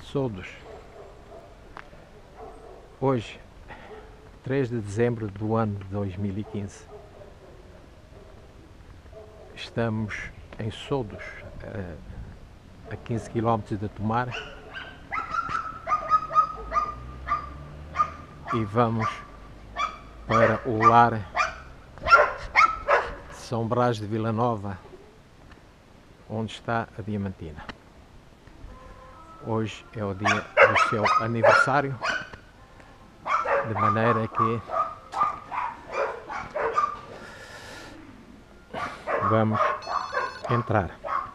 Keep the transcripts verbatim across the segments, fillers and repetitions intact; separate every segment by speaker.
Speaker 1: Sodos. Hoje, três de dezembro do ano de dois mil e quinze, estamos em Sodos, a quinze quilómetros de Tomar, e vamos para o lar de São Brás de Vila Nova, onde está a Diamantina. Hoje é o dia do seu aniversário, de maneira que vamos entrar.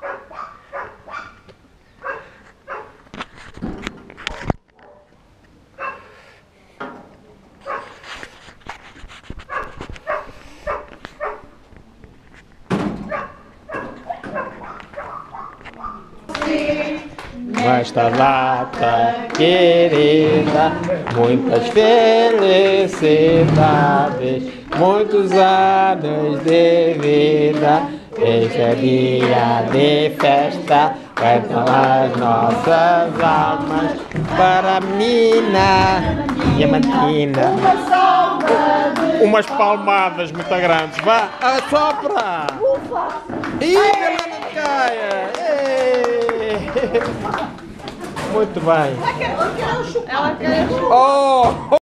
Speaker 1: Nesta data querida, muitas felicidades, muitos anos de vida. Este é dia de festa, cantam as nossas almas para a mina Diamantina. Umas palmadas muito grandes, vá, assopra! Ih, ela não caia! Muito bem.
Speaker 2: Ela quer o chocolate.
Speaker 1: Oh!